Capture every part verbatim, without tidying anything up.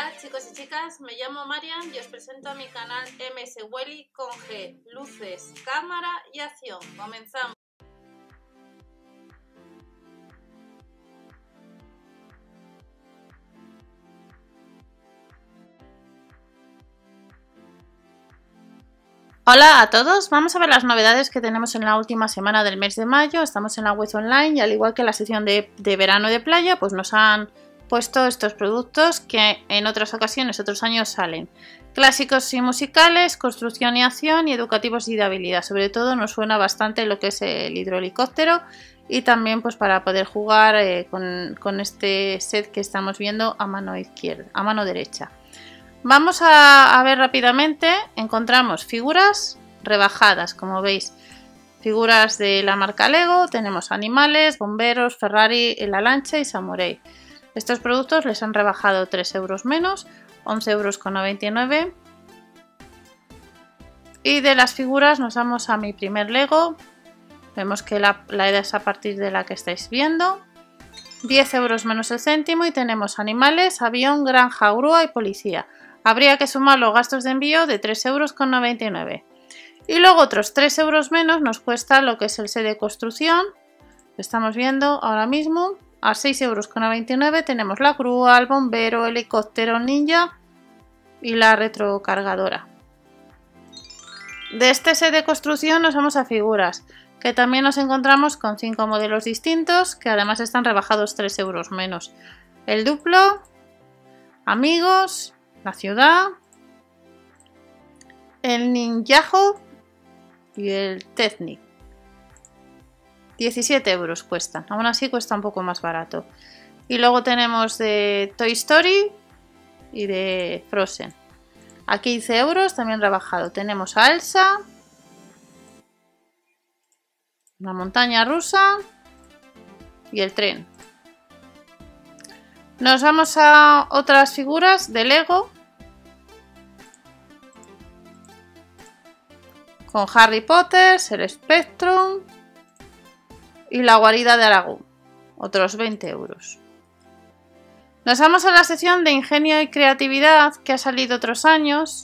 Hola chicos y chicas, me llamo Marian y os presento a mi canal M S Welly con G, luces, cámara y acción. Comenzamos. Hola a todos, vamos a ver las novedades que tenemos en la última semana del mes de mayo. Estamos en la web online y al igual que la sección de, de verano de playa, pues nos han puesto estos productos que en otras ocasiones, otros años salen. Clásicos y musicales, construcción y acción y educativos y de habilidad. Sobre todo nos suena bastante lo que es el hidrohelicóptero y también pues para poder jugar eh, con, con este set que estamos viendo a mano izquierda, a mano derecha. Vamos a, a ver rápidamente, encontramos figuras rebajadas, como veis, figuras de la marca Lego, tenemos animales, bomberos, Ferrari, La Lancha y Samurai. Estos productos les han rebajado tres euros menos, once euros con noventa y nueve. Y de las figuras nos vamos a mi primer Lego, vemos que la, la edad es a partir de la que estáis viendo. diez euros menos el céntimo y tenemos animales, avión, granja, grúa y policía. Habría que sumar los gastos de envío de tres euros con noventa y nueve. Y luego otros tres euros menos nos cuesta lo que es el set de construcción, que estamos viendo ahora mismo. A seis euros con noventa y nueve tenemos la grúa, el bombero, el helicóptero ninja y la retrocargadora. De este set de construcción nos vamos a figuras, que también nos encontramos con cinco modelos distintos, que además están rebajados tres euros menos. El Duplo, Amigos, la ciudad, el Ninjago y el Technic. diecisiete euros cuestan, aún así cuesta un poco más barato. Y luego tenemos de Toy Story y de Frozen. A quince euros también rebajado. Tenemos a Elsa, la montaña rusa y el tren. Nos vamos a otras figuras de Lego con Harry Potter, el Spectrum y la guarida de Aragón, otros veinte euros. Nos vamos a la sección de ingenio y creatividad que ha salido otros años.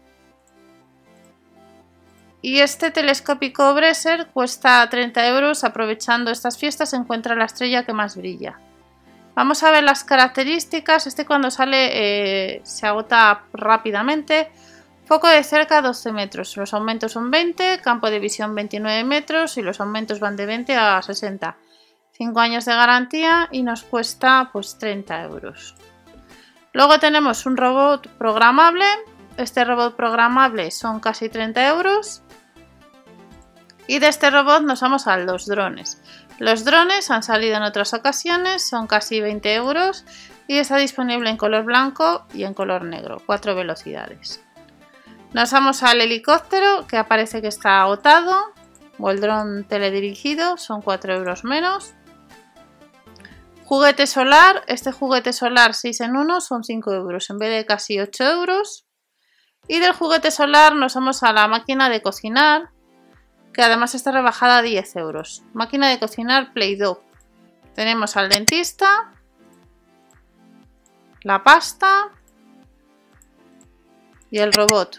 Y este telescópico Bresser cuesta treinta euros. Aprovechando estas fiestas se encuentra la estrella que más brilla. Vamos a ver las características. Este cuando sale eh, se agota rápidamente. Foco de cerca doce metros, los aumentos son veinte, campo de visión veintinueve metros y los aumentos van de veinte a sesenta. cinco años de garantía y nos cuesta pues treinta euros. Luego tenemos un robot programable. Este robot programable son casi treinta euros. Y de este robot nos vamos a los drones. Los drones han salido en otras ocasiones, son casi veinte euros y está disponible en color blanco y en color negro, cuatro velocidades. Nos vamos al helicóptero, que aparece que está agotado, o el dron teledirigido, son cuatro euros menos. Juguete solar, este juguete solar seis en uno son cinco euros en vez de casi ocho euros. Y del juguete solar nos vamos a la máquina de cocinar, que además está rebajada a diez euros. Máquina de cocinar Play-Doh. Tenemos al dentista, la pasta y el robot.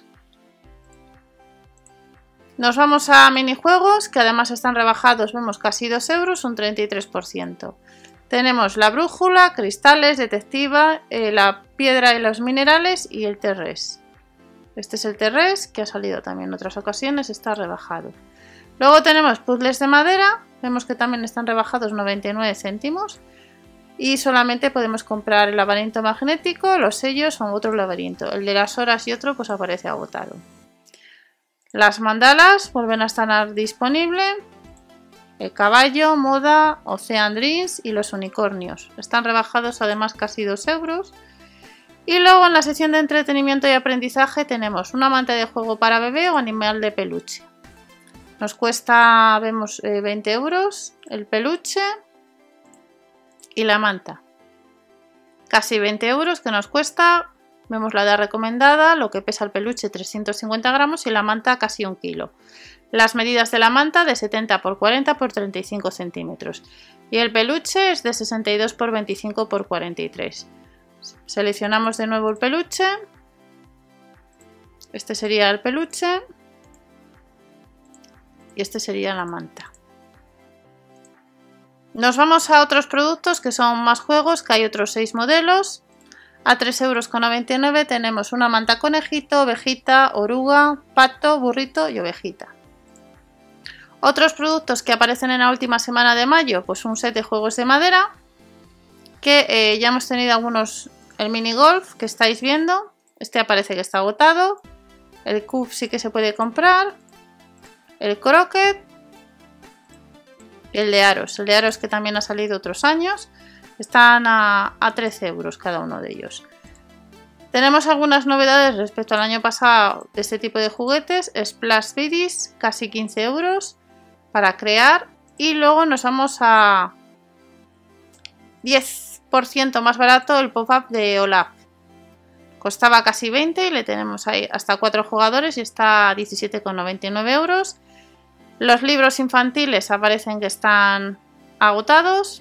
Nos vamos a minijuegos, que además están rebajados, vemos casi dos euros, un treinta y tres por ciento. Tenemos la brújula, cristales, detectiva, eh, la piedra y los minerales y el T-Res. Este es el T-Res, que ha salido también en otras ocasiones, está rebajado. Luego tenemos puzzles de madera, vemos que también están rebajados noventa y nueve céntimos. Y solamente podemos comprar el laberinto magnético, los sellos o otro laberinto. El de las horas y otro pues aparece agotado. Las mandalas vuelven a estar disponibles. El caballo, moda, Ocean Dreams y los unicornios. Están rebajados además casi dos euros. Y luego en la sección de entretenimiento y aprendizaje tenemos una manta de juego para bebé o animal de peluche. Nos cuesta, vemos, eh, veinte euros el peluche y la manta. Casi veinte euros que nos cuesta. Vemos la edad recomendada, lo que pesa el peluche trescientos cincuenta gramos y la manta casi un kilo. Las medidas de la manta de setenta por cuarenta por treinta y cinco centímetros. Y el peluche es de sesenta y dos por veinticinco por cuarenta y tres. Seleccionamos de nuevo el peluche. Este sería el peluche. Y este sería la manta. Nos vamos a otros productos que son más juegos, que hay otros seis modelos. A tres euros con noventa y nueve tenemos una manta conejito, ovejita, oruga, pato, burrito y ovejita. Otros productos que aparecen en la última semana de mayo, pues un set de juegos de madera, que eh, ya hemos tenido algunos, el mini golf que estáis viendo, este aparece que está agotado, el cube sí que se puede comprar, el croquet y el de aros, el de aros que también ha salido otros años, están a, a trece euros cada uno de ellos. Tenemos algunas novedades respecto al año pasado de este tipo de juguetes, Splash Biddies, casi quince euros para crear, y luego nos vamos a diez por ciento más barato el pop-up de Olaf. Costaba casi veinte y le tenemos ahí hasta cuatro jugadores y está a diecisiete con noventa y nueve euros. Los libros infantiles aparecen que están agotados.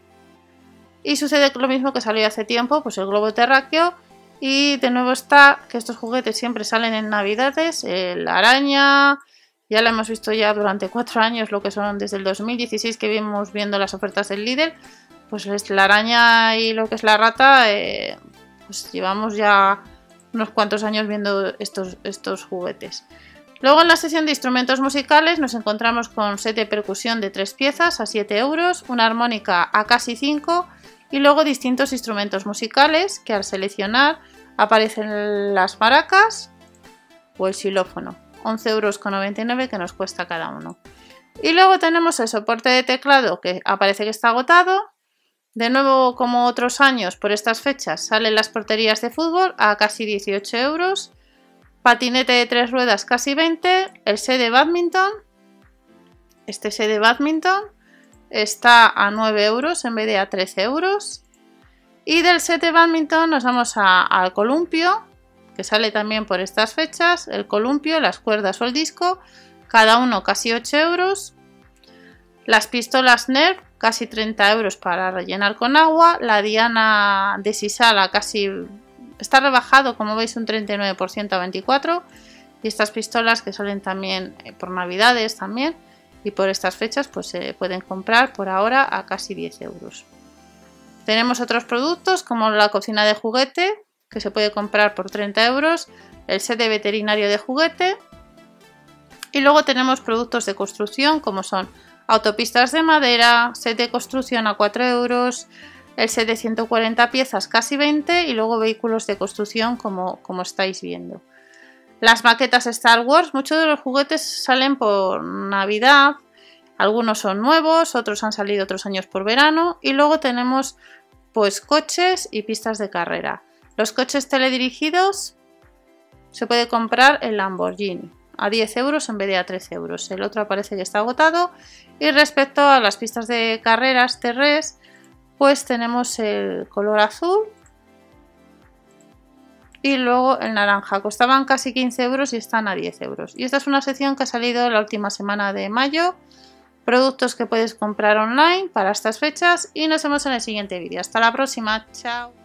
Y sucede lo mismo que salió hace tiempo, pues el globo terráqueo. Y de nuevo está que estos juguetes siempre salen en navidades. La araña, ya la hemos visto ya durante cuatro años, lo que son desde el dos mil dieciséis que vimos viendo las ofertas del Lidl. Pues la araña y lo que es la rata, eh, pues llevamos ya unos cuantos años viendo estos, estos juguetes. Luego en la sección de instrumentos musicales nos encontramos con set de percusión de tres piezas a siete euros, una armónica a casi cinco y luego distintos instrumentos musicales que al seleccionar aparecen las maracas o el xilófono, once euros con noventa y nueve que nos cuesta cada uno. Y luego tenemos el soporte de teclado que aparece que está agotado. De nuevo, como otros años, por estas fechas salen las porterías de fútbol a casi dieciocho euros. Patinete de tres ruedas casi veinte. El set de badminton. Este set de badminton está a nueve euros en vez de a trece euros. Y del set de badminton nos vamos a, al columpio, que sale también por estas fechas. El columpio, las cuerdas o el disco, cada uno casi ocho euros. Las pistolas Nerf, casi treinta euros para rellenar con agua. La diana de sisala casi está rebajado, como veis, un treinta y nueve por ciento a veinticuatro. Y estas pistolas que salen también por navidades también. Y por estas fechas pues se pueden comprar por ahora a casi diez euros. Tenemos otros productos como la cocina de juguete, que se puede comprar por treinta euros. El set de veterinario de juguete. Y luego tenemos productos de construcción como son autopistas de madera, set de construcción a cuatro euros, el set de ciento cuarenta piezas casi veinte y luego vehículos de construcción como, como estáis viendo. Las maquetas Star Wars, muchos de los juguetes salen por Navidad, algunos son nuevos, otros han salido otros años por verano y luego tenemos pues coches y pistas de carrera. Los coches teledirigidos se puede comprar el Lamborghini a diez euros en vez de a trece euros. El otro aparece que está agotado. Y respecto a las pistas de carreras T R S, pues tenemos el color azul y luego el naranja. Costaban casi quince euros y están a diez euros. Y esta es una sección que ha salido la última semana de mayo. Productos que puedes comprar online para estas fechas y nos vemos en el siguiente vídeo. Hasta la próxima. Chao.